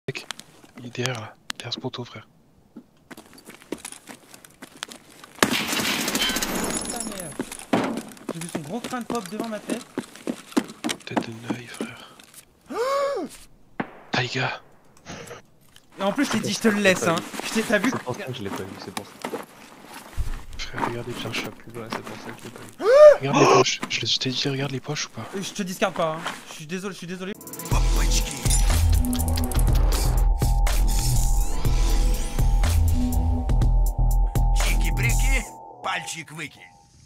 Mec, il est derrière là, derrière ce poteau frère. Putain merde. J'ai vu son gros crâne pop devant ma tête. Tête de naïf frère. Taïga. Et en plus je t'ai dit je te le laisse hein. T'as vu? C'est pour ça que je l'ai pas eu, c'est pour ça. Frère, regarde les Je poches. cherche plus loin, c'est pour ça que je l'ai pas eu. Regarde les poches. Je t'ai dit regarde les poches ou pas? Je te discarde pas hein. Je suis désolé. Чики-брики, пальчик-выки.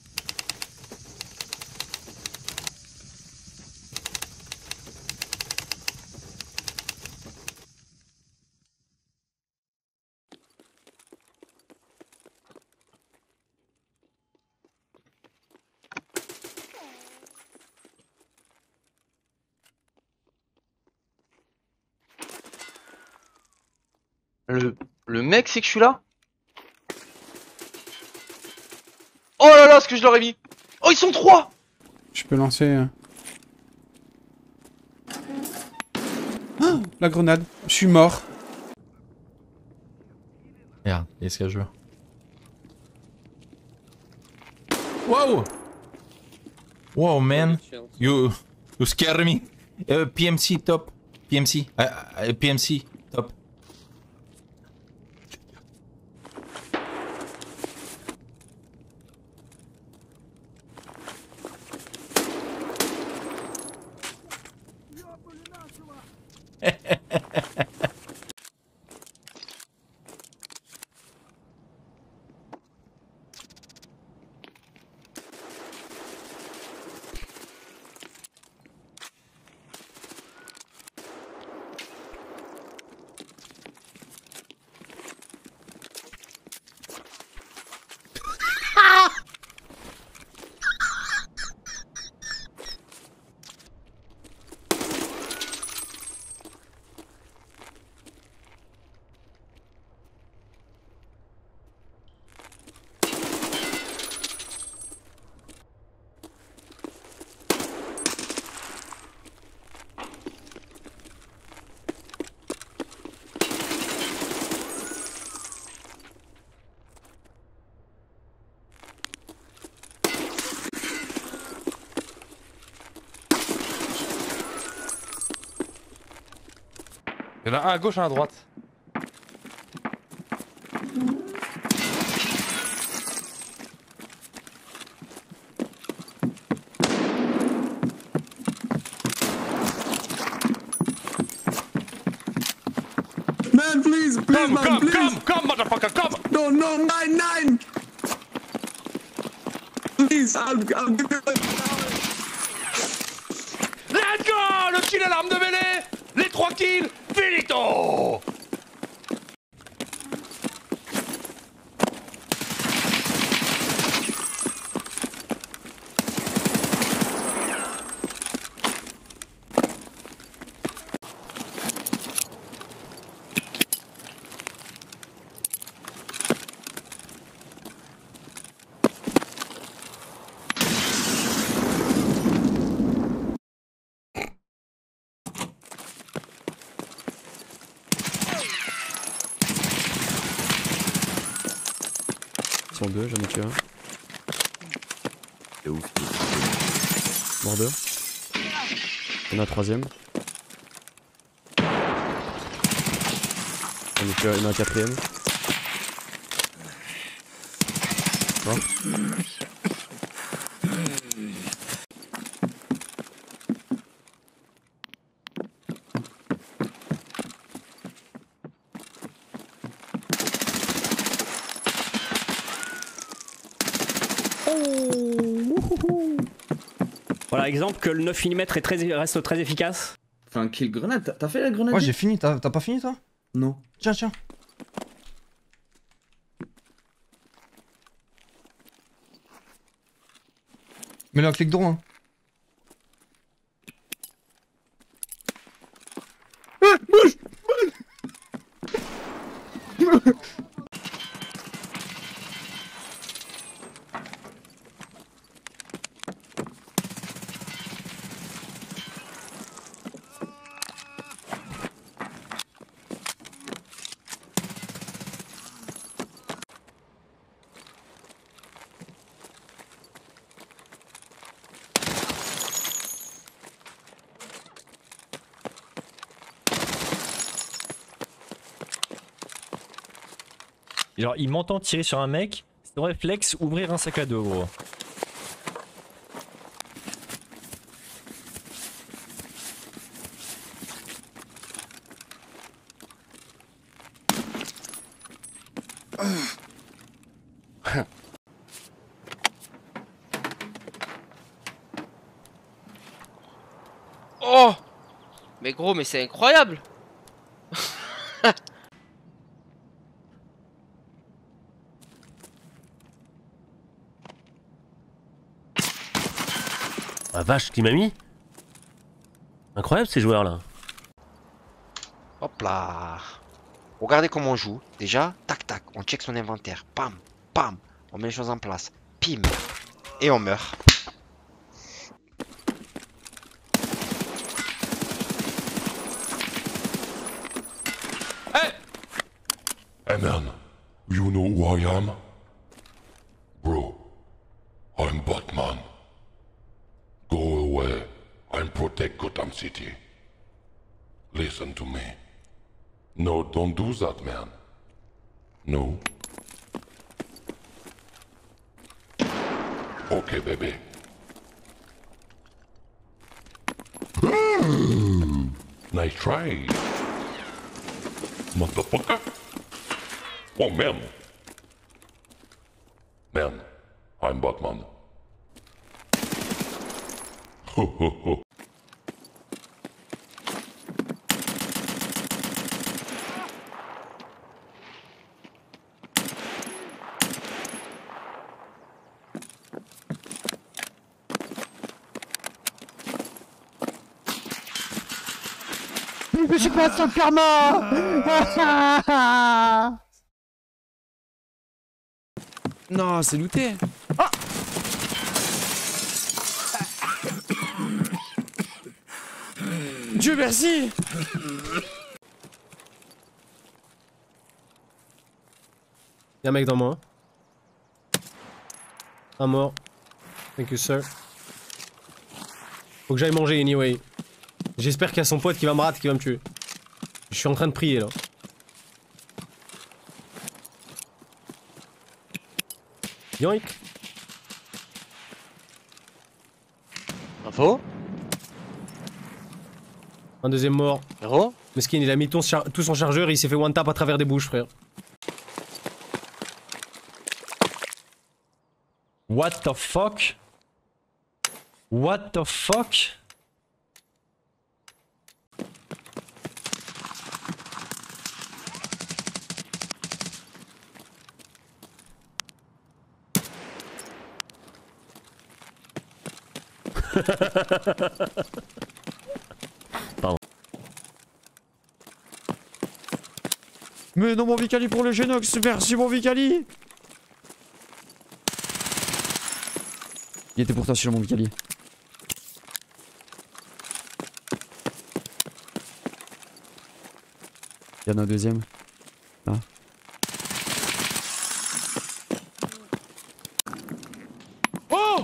Le mec, c'est que je suis là? Oh là là, ce que je leur ai mis! Oh, ils sont 3! Je peux lancer... Oh, la grenade. Je suis mort. Regarde, il est ce que je veux. Wow! Wow, man. You scare me. PMC top. PMC. PMC top. Il y en a un à gauche, un à droite. Man, please, Come, man, come, please. come, motherfucker, come! No, 9-9. Please, I'll give you a... Let's go! Le kill à l'arme de mêlée! Les 3 kills! Finito! Ils sont deux, j'en ai tué un. C'est ouf. Mort deux. Il y en a un troisième. J'en ai tué un, il y en a un quatrième. Mort. Voilà, exemple que le 9 mm reste très efficace. Enfin, kill grenade. T'as fait la grenade? Ouais, j'ai fini. T'as pas fini, toi? Non. Tiens, tiens. Mets-le un clic droit, hein. Bouge! Genre, il m'entend tirer sur un mec, c'est ton réflexe, ouvrir un sac à dos, gros. Oh! Mais gros, mais c'est incroyable! Ah vache, qui m'a mis? Incroyable ces joueurs là. Hop là. Regardez comment on joue. Déjà, tac tac, on check son inventaire. Pam, pam, on met les choses en place. Pim. Et on meurt. Hey man, you know who I am? Bro, I'm Batman. Go away and protect Gotham City. Listen to me. No, don't do that, man. No. Okay, baby. Nice try. Motherfucker. Oh, man. Man, I'm Batman. Ho, ho, ho. Je suis pas son karma. Non, c'est looté. Ah. Dieu merci. Y'a un mec dans moi. Un mort. Thank you sir. Faut que j'aille manger anyway. J'espère qu'il y a son pote qui va me rater, qui va me tuer. Je suis en train de prier là. Yoink. Info. Un deuxième mort. Héros. Meskin, il a mis tout son chargeur et il s'est fait one tap à travers des bouches, frère. What the fuck? What the fuck? Pardon. Mais non, mon Vicali pour le Genox, merci mon Vicali. Il était pour toi sur mon Vicali. Il y en a un deuxième. Là. Oh!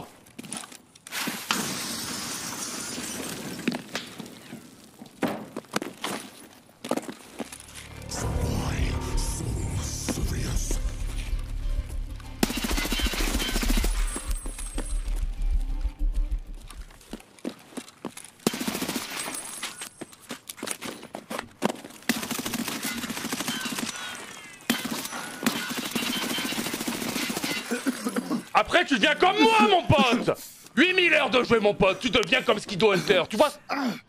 Après, tu deviens comme moi, mon pote! 8000 heures de jouer, mon pote, tu deviens comme Skido Hunter, tu vois?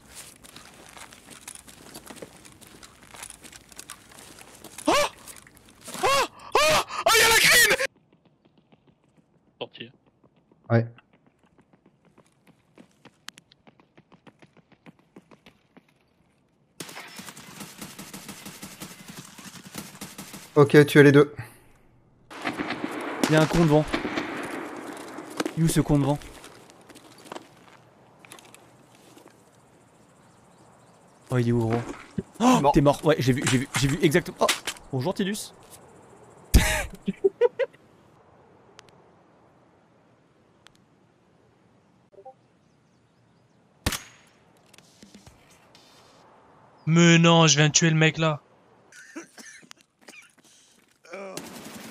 Oh! Oh! Oh! Oh, y'a la green! Sortir. Ouais. Ok, tu as les deux. Il y a un con devant. Il est où ce con devant? Oh, il est où, gros? Oh, t'es mort. Ouais, j'ai vu exactement. Oh, bonjour, Tidus. Mais non, je viens de tuer le mec là.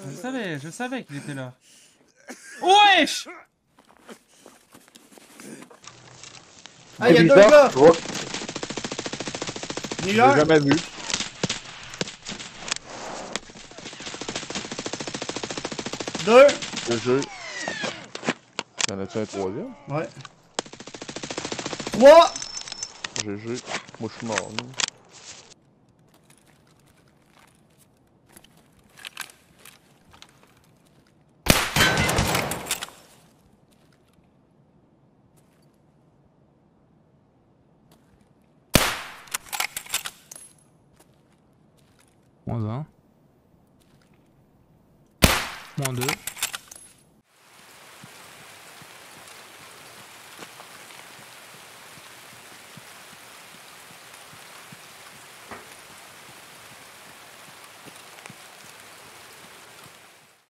Je savais qu'il était là. Wesh! Ah, y'a 2 gars! Il est là? J'ai jamais vu. Deux! GG. Y'en a-tu un troisième? Ouais. 3! GG. Moi je suis mort. Là. -1. -2.